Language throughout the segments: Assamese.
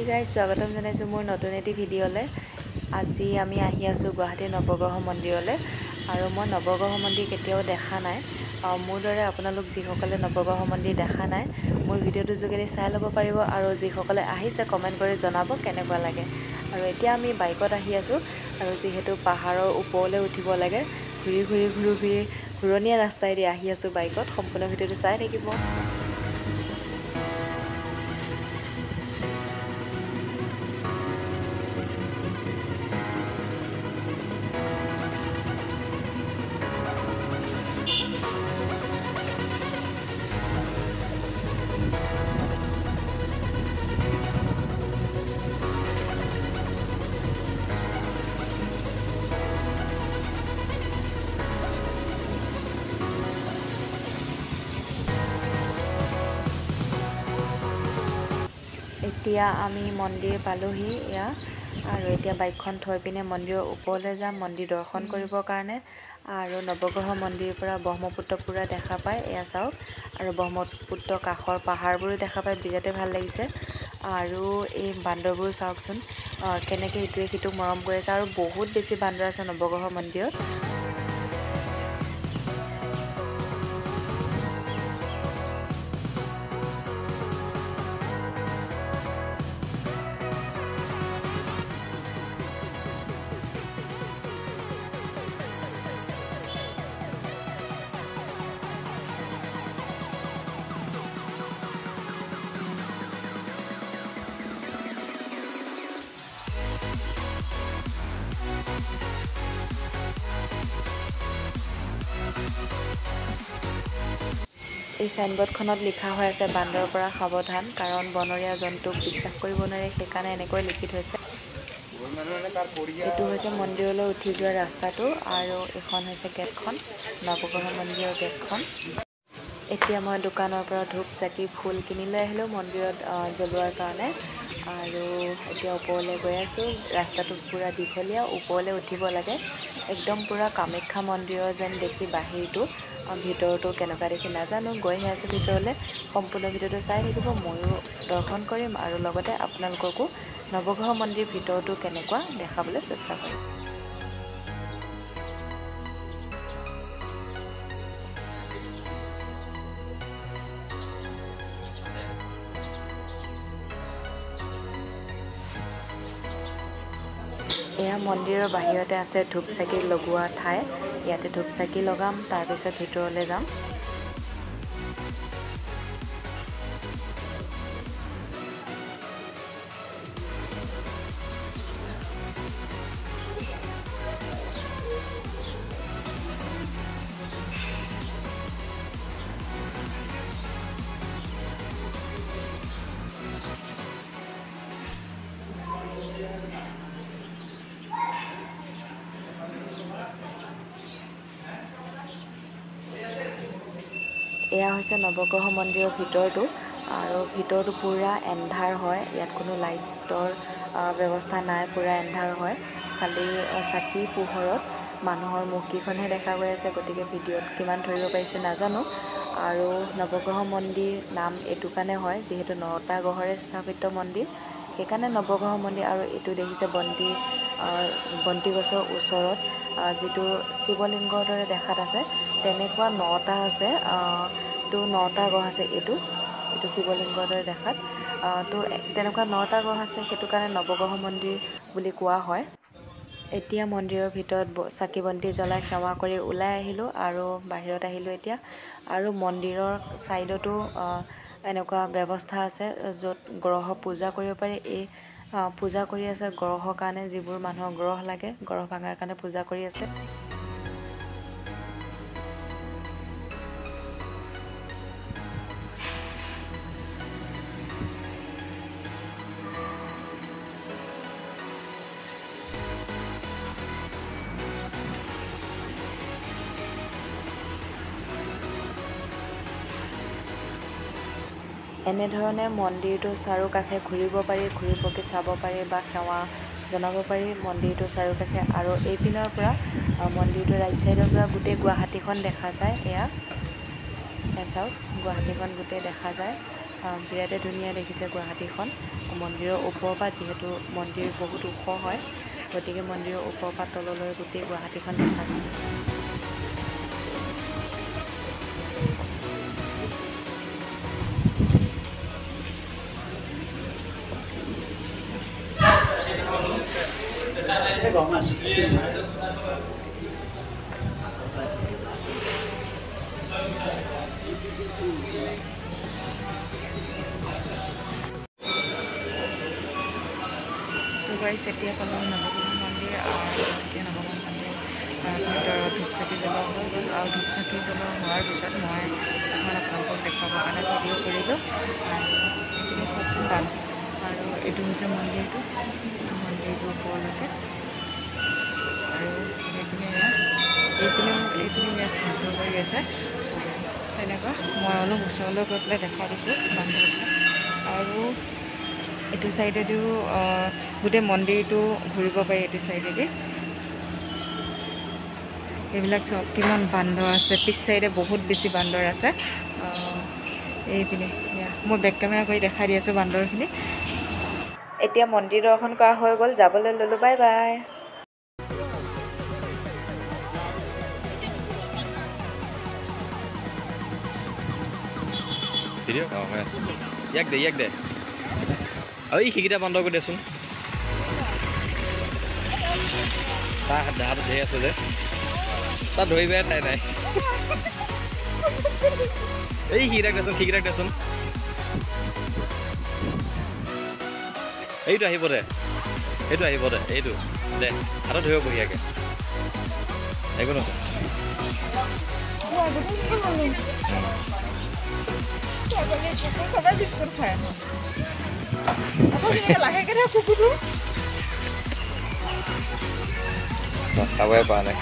গাইজ স্বাগতম জনাইছোঁ মোৰ নতুন এটি ভিডিঅ'লৈ। আজি আমি আহি আছোঁ গুৱাহাটীৰ নৱগ্ৰহ মন্দিৰলৈ আৰু মই নৱগ্ৰহ মন্দিৰ কেতিয়াও দেখা নাই। মোৰ দৰে আপোনালোক যিসকলে নৱগ্ৰহ মন্দিৰ দেখা নাই মোৰ ভিডিঅ'টোৰ যোগেদি চাই ল'ব পাৰিব আৰু যিসকলে আহিছে কমেণ্ট কৰি জনাব কেনেকুৱা লাগে। আৰু এতিয়া আমি বাইকত আহি আছোঁ আৰু যিহেতু পাহাৰৰ ওপৰলৈ উঠিব লাগে ঘূৰণীয়া ৰাস্তাইদি আহি আছোঁ বাইকত। সম্পূৰ্ণ ভিডিঅ'টো চাই থাকিব। এতিয়া আমি মন্দিৰ পালোহি আৰু এতিয়া বাইকখন থৈ পিনে মন্দিৰৰ ওপৰলৈ যাম মন্দিৰ দৰ্শন কৰিবৰ কাৰণে। আৰু নৱগ্ৰহ মন্দিৰৰ পৰা ব্ৰহ্মপুত্ৰ পুৰা দেখা পায়, এয়া চাওক। আৰু ব্ৰহ্মপুত্ৰ কাষৰ পাহাৰবোৰো দেখা পায়, বিৰাটেই ভাল লাগিছে। আৰু এই বান্দৰবোৰ চাওকচোন কেনেকৈ ইটোৱে সিটোক মৰম কৰি আছে। আৰু বহুত বেছি বান্দৰ আছে নৱগ্ৰহ মন্দিৰত। এই চাইনবোৰ্ডখনত লিখা হৈ আছে বান্দৰৰ পৰা সাৱধান, কাৰণ বনৰীয়া জন্তুক বিশ্বাস কৰিব নোৱাৰে, সেইকাৰণে এনেকৈ লিখি থৈছে। এইটো হৈছে মন্দিৰলৈ উঠি যোৱা ৰাস্তাটো আৰু এইখন হৈছে গেটখন, নৱগ্ৰহ মন্দিৰৰ গেটখন। এতিয়া মই দোকানৰ পৰা ধূপ চাকি ফুল কিনি লৈ আহিলোঁ মন্দিৰত জ্বলোৱাৰ কাৰণে। আৰু এতিয়া ওপৰলৈ গৈ আছোঁ। ৰাস্তাটো পূৰা দীঘলীয়া, ওপৰলৈ উঠিব লাগে। একদম পূৰা কামাখ্যা মন্দিৰৰ যেন দেখি বাহিৰটো, ভিতৰতো কেনেকুৱা দেখি নাজানো। গৈহে আছোঁ ভিতৰলৈ। সম্পূৰ্ণ ভিডিঅ'টো চাই থাকিব, ময়ো দৰ্শন কৰিম আৰু লগতে আপোনালোককো নৱগ্ৰহ মন্দিৰ ভিতৰতো কেনেকুৱা দেখাবলৈ চেষ্টা কৰিম। এয়া মন্দিৰৰ বাহিৰতে আছে ধূপ চাকি লগোৱা ঠাই। ইয়াতে ধূপ চাকি লগাম, তাৰপিছত ভিতৰলৈ যাম। এয়া হৈছে নৱগ্ৰহ মন্দিৰৰ ভিতৰটো আৰু ভিতৰটো পূৰা এন্ধাৰ হয়। ইয়াত কোনো লাইটৰ ব্যৱস্থা নাই, পূৰা এন্ধাৰ হয়। খালি চাকি পোহৰত মানুহৰ মুখকেইখনহে দেখা গৈ আছে, গতিকে ভিডিঅ'ত কিমান ধৰিব পাৰিছে নাজানো। আৰু নৱগ্ৰহ মন্দিৰ নাম এইটো কাৰণে হয় যিহেতু 9টা গ্ৰহেৰে স্থাপিত মন্দিৰ, সেইকাৰণে নৱগ্ৰহ মন্দিৰ। আৰু এইটো দেখিছে বন্তি গছৰ ওচৰত যিটো শিৱলিংগৰ দৰে দেখাত আছে, তেনেকুৱা 9টা আছে। তো 9টা গ্ৰহ আছে এইটো শিৱলিংগৰ দৰে দেখাত। তো তেনেকুৱা 9টা গ্ৰহ আছে, সেইটো কাৰণে নৱগ্ৰহ মন্দিৰ বুলি কোৱা হয়। এতিয়া মন্দিৰৰ ভিতৰত চাকি বন্তি জ্বলাই সেৱা কৰি ওলাই আহিলোঁ আৰু বাহিৰত আহিলোঁ এতিয়া। আৰু মন্দিৰৰ ছাইডতো এনেকুৱা ব্যৱস্থা আছে য'ত গ্ৰহ পূজা কৰিব পাৰি। এই পূজা কৰি আছে গ্ৰহৰ কাৰণে, যিবোৰ মানুহৰ গ্ৰহ লাগে, গ্ৰহ ভাঙাৰ কাৰণে পূজা কৰি আছে। এনেধৰণে মন্দিৰটো চাৰিওকাষে ঘূৰিব পাৰি, ঘূৰি পকি চাব পাৰি বা সেৱা জনাব পাৰি মন্দিৰটোৰ চাৰিওকাষে। আৰু এইপিনৰ পৰা মন্দিৰটোৰ ৰাইট চাইডৰ পৰা গোটেই গুৱাহাটীখন দেখা যায়। এয়া চাওক, গুৱাহাটীখন গোটেই দেখা যায়। বিৰাটেই ধুনীয়া দেখিছে গুৱাহাটীখন মন্দিৰৰ ওপৰৰ পৰা, যিহেতু মন্দিৰ বহুত ওখ হয় গতিকে মন্দিৰৰ ওপৰৰ পৰা তললৈ গোটেই গুৱাহাটীখন দেখা যায়। তো গাইছ এতিয়া পালোঁ নৱগ্ৰহ মন্দিৰ, আৰু এতিয়া নৱগ্ৰহ মন্দিৰ ভিতৰত ধূপ চাকি জ্বলোৱা হৈ গ'ল। আৰু ধূপ চাকি জ্বলোৱা হোৱাৰ পিছত মই এখন আপোনালোকক দেখুৱাবৰ কাৰণে ভিডিঅ' কৰিলোঁ। আৰু এইখিনি সপোন পাম, আৰু এইটো হৈছে মন্দিৰটো ওপৰলৈকে, আৰু এইপিনে ইয়াত শান্ত কৰি আছে তেনেকুৱা। মই অলপ ওচৰলৈ গৈ পেলাই দেখাই দিছোঁ বান্দৰবিলাক। আৰু এইটো চাইডেদিও গোটেই মন্দিৰটো ঘূৰিব পাৰি। এইটো চাইডেদি এইবিলাক চব কিমান বান্দৰ আছে, পিছ চাইডে বহুত বেছি বান্দৰ আছে। এইপিনে মই বেক কেমেৰা কৰি দেখাই দি আছোঁ বান্দৰখিনি। এতিয়া মন্দিৰ দৰ্শন কৰা হৈ গ'ল, যাবলৈ ল'লোঁ। Bye bye. ভিডিঅ' হয় ইয়াক দে আৰু সেইকেইটা বন্ধ কৰি দেচোন। তাৰ হাত ধৰি আছে যে তাত ধৰিবাই ঠাই নাই। এই সেইকেইটাক দেচোন এইটো আহিব দে, এইটো দে হাতত ধৰিব বঢ়িয়াকৈ, একো নহয়। খাবই পৰা নাই।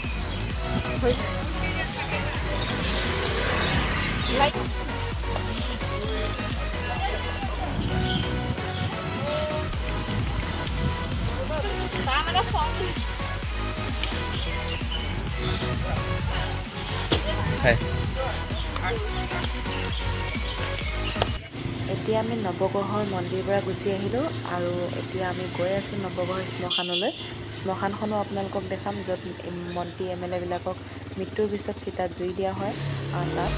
এতিয়া আমি নৱগ্ৰহৰ মন্দিৰৰ পৰা গুচি আহিলোঁ, আৰু এতিয়া আমি গৈ আছোঁ নৱগ্ৰহৰ শ্মশানলৈ। শ্মশানখনো আপোনালোকক দেখাম, য'ত মন্ত্ৰী MLA বিলাকক মৃত্যুৰ পিছত চিতাত জুই দিয়া হয়। তাত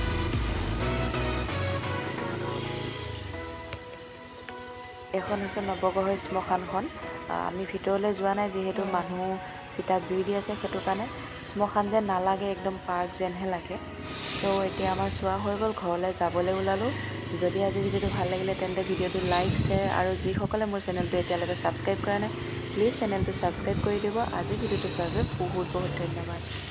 এখন হৈছে নৱগ্ৰহৰ শ্মশানখন। আমি ভিতৰলৈ যোৱা নাই, যিহেতু মানুহ চিতাত জুই দি আছে, সেইটো কাৰণে শ্মশান যেন নালাগে, একদম পাৰ্ক যেনহে লাগে। চ' এতিয়া আমাৰ চোৱা হৈ গ'ল, ঘৰলৈ যাবলৈ ওলালোঁ। যদি আজি ভিডিঅ'টো ভাল লাগিলে তেন্তে ভিডিঅ'টো লাইক, শ্বেয়াৰ, আৰু যিসকলে মোৰ চেনেলটো এতিয়ালৈকে ছাবস্ক্ৰাইব কৰা নাই প্লিজ চেনেলটো ছাবস্ক্ৰাইব কৰি দিব। আজি ভিডিঅ'টো চোৱাৰ বাবে বহুত বহুত ধন্যবাদ।